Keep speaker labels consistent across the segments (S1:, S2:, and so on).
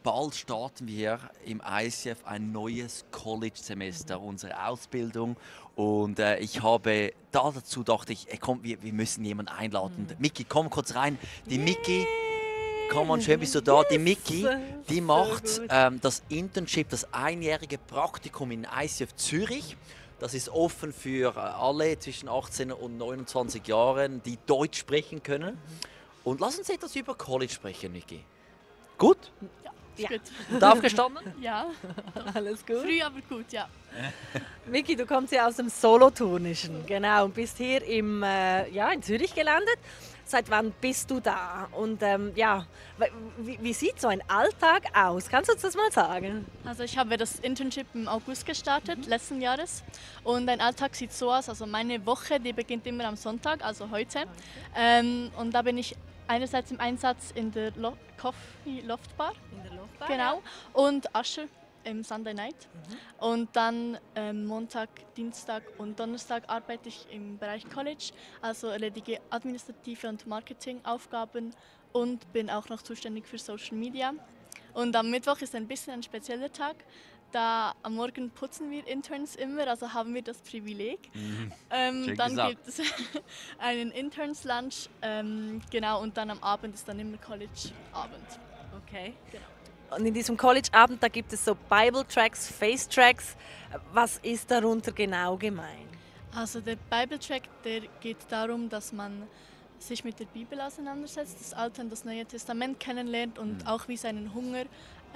S1: bald starten wir im ICF ein neues College-Semester, unsere Ausbildung. Und ich habe dazu dachte ich, ey, komm, wir müssen jemanden einladen. Miki, komm kurz rein. Die Miki, komm mal, schön bist du da. Die Miki, die macht das Internship, das einjährige Praktikum in ICF Zürich. Das ist offen für alle zwischen 18 und 29 Jahren, die Deutsch sprechen können. Und lass uns etwas über College sprechen, Miki. Gut?
S2: Ja. Gut.
S1: Darf gestanden?
S2: Ja.
S3: Alles gut.
S2: Früh, aber gut, ja.
S3: Miki, du kommst ja aus dem Soloturnischen, genau, und bist hier in Zürich gelandet. Seit wann bist du da? Und wie sieht so ein Alltag aus? Kannst du uns das mal sagen?
S2: Also ich habe das Internship im August gestartet, letzten Jahres. Und ein Alltag sieht so aus, also meine Woche, die beginnt immer am Sonntag, also heute. Und da bin ich einerseits im Einsatz in der Coffee Loft Bar.
S3: In der Luftbahn?
S2: Genau. Und Usher im Sunday Night. Und dann Montag, Dienstag und Donnerstag arbeite ich im Bereich College, also erledige administrative und Marketingaufgaben und bin auch noch zuständig für Social Media. Und am Mittwoch ist ein bisschen ein spezieller Tag, da am Morgen putzen wir Interns immer, also haben wir das Privileg. Dann gibt es einen Interns-Lunch, genau, und dann am Abend ist dann immer College-Abend.
S3: Okay.
S2: Genau.
S3: Und in diesem College-Abend, da gibt es so Bible-Tracks, Face-Tracks. Was ist darunter genau gemeint?
S2: Also der Bible-Track, der geht darum, dass man sich mit der Bibel auseinandersetzt, das Alte und das Neue Testament kennenlernt und auch wie seinen Hunger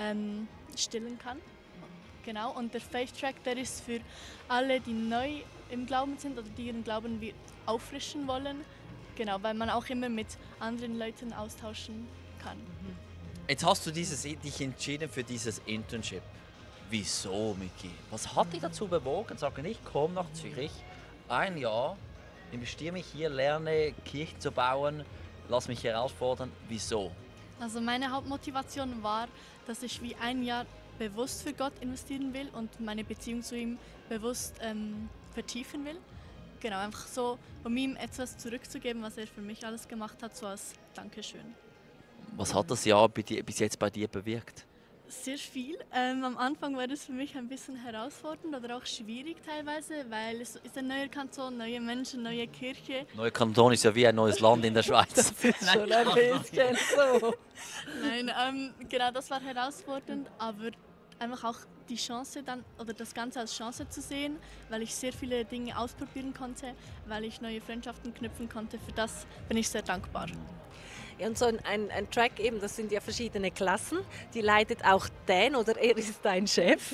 S2: stillen kann. Genau. Und der Faith-Track, der ist für alle, die neu im Glauben sind oder die ihren Glauben auffrischen wollen. Genau, weil man auch immer mit anderen Leuten austauschen kann.
S1: Jetzt hast du dich entschieden für dieses Internship. Wieso, Miki? Was hat dich dazu bewogen? Sagen, ich komme nach Zürich, ein Jahr, investiere mich hier, lerne Kirchen zu bauen, lass mich herausfordern. Wieso?
S2: Also meine Hauptmotivation war, dass ich wie ein Jahr bewusst für Gott investieren will und meine Beziehung zu ihm bewusst vertiefen will. Genau, einfach so, um ihm etwas zurückzugeben, was er für mich alles gemacht hat, so als Dankeschön.
S1: Was hat das Jahr bis jetzt bei dir bewirkt?
S2: Sehr viel. Am Anfang war das für mich ein bisschen herausfordernd oder auch schwierig teilweise, weil es ist ein neuer Kanton, neue Menschen, neue Kirche.
S1: Neuer Kanton ist ja wie ein neues Land in der Schweiz.
S3: Das ist schon ein bisschen so.
S2: Nein, genau, das war herausfordernd, aber einfach auch die Chance dann, oder das Ganze als Chance zu sehen, weil ich sehr viele Dinge ausprobieren konnte, weil ich neue Freundschaften knüpfen konnte. Für das bin ich sehr dankbar.
S3: Ja, und so ein Track eben, das sind ja verschiedene Klassen. Die leitet auch Dan oder er ist dein Chef.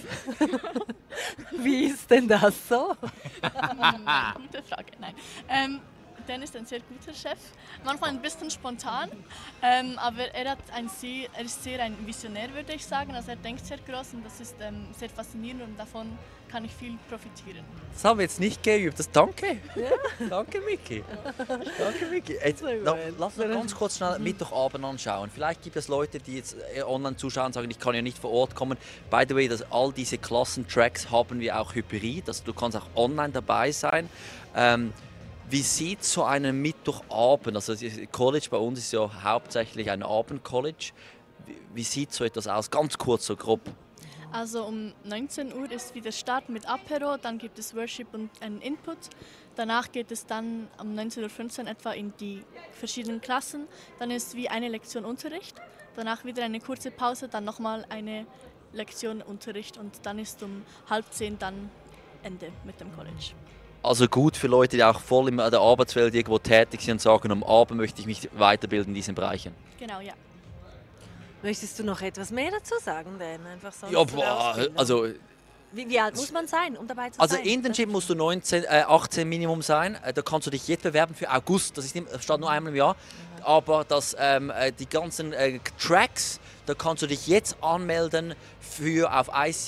S3: Wie ist denn das so?
S2: Gute Frage, nein. Dan ist ein sehr guter Chef, manchmal ein bisschen spontan, aber er ist sehr ein Visionär, würde ich sagen. Also er denkt sehr groß und das ist sehr faszinierend und davon kann ich viel profitieren.
S1: Das haben wir jetzt nicht geübt. Danke. Ja. Danke, Miki. Danke, Miki. Jetzt, lass uns ganz kurz schnell Mittwochabend anschauen. Vielleicht gibt es Leute, die jetzt online zuschauen und sagen, ich kann ja nicht vor Ort kommen. By the way, all diese Klassentracks haben wir auch hybrid. Also du kannst auch online dabei sein. Wie sieht so ein Mittwochabend, also das College bei uns ist ja hauptsächlich ein Abendcollege. Wie sieht so etwas aus? Ganz kurz, so grob.
S2: Also um 19 Uhr ist wieder Start mit Apero, dann gibt es Worship und einen Input. Danach geht es dann um 19:15 Uhr etwa in die verschiedenen Klassen. Dann ist wie eine Lektion Unterricht, danach wieder eine kurze Pause, dann nochmal eine Lektion Unterricht und dann ist um 9:30 dann Ende mit dem College.
S1: Also gut für Leute, die auch voll in der Arbeitswelt irgendwo tätig sind und sagen, am Abend möchte ich mich weiterbilden in diesen Bereichen.
S2: Genau, ja.
S3: Möchtest du noch etwas mehr dazu sagen, Dan? Einfach sonst
S1: Ja, boah, also...
S3: Wie alt muss man sein, um dabei zu
S1: Also
S3: sein?
S1: Internship musst du 18 Minimum sein. Da kannst du dich jetzt bewerben für August. Das steht nur einmal im Jahr. Aber die ganzen Tracks, da kannst du dich jetzt anmelden auf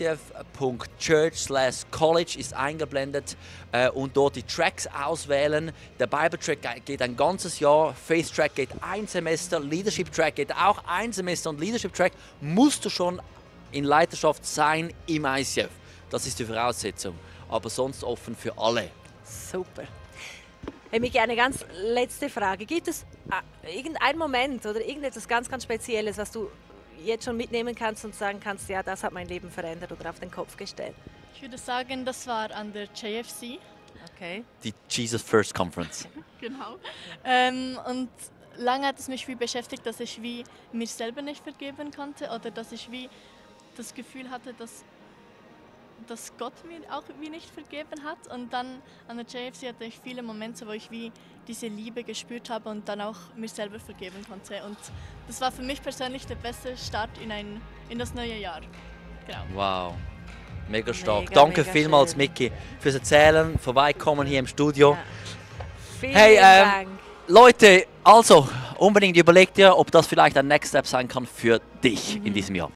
S1: icf.church/college ist eingeblendet und dort die Tracks auswählen. Der Bible Track geht ein ganzes Jahr, Faith Track geht ein Semester, Leadership Track geht auch ein Semester und Leadership Track musst du schon in Leiterschaft sein im ICF. Das ist die Voraussetzung, aber sonst offen für alle.
S3: Super. Hey Miki, eine ganz letzte Frage. Gibt es irgendeinen Moment oder irgendetwas ganz, ganz Spezielles, was du jetzt schon mitnehmen kannst und sagen kannst, ja, das hat mein Leben verändert oder auf den Kopf gestellt?
S2: Ich würde sagen, das war an der JFC.
S3: Okay.
S1: Die Jesus First Conference.
S2: Genau. Und lange hat es mich wie beschäftigt, dass ich wie mir selber nicht vergeben konnte oder dass ich wie das Gefühl hatte, dass Gott mir auch wie nicht vergeben hat. Und dann an der JFC hatte ich viele Momente, wo ich wie diese Liebe gespürt habe und dann auch mir selber vergeben konnte. Und das war für mich persönlich der beste Start in das neue Jahr. Genau.
S1: Wow. Mega stark.
S3: Mega,
S1: Danke
S3: mega
S1: vielmals,
S3: schön.
S1: Miki, fürs Erzählen, vorbeikommen hier im Studio.
S3: Ja. Vielen
S1: Hey,
S3: Dank.
S1: Leute, also unbedingt überlegt dir, ob das vielleicht ein Next Step sein kann für dich in diesem Jahr.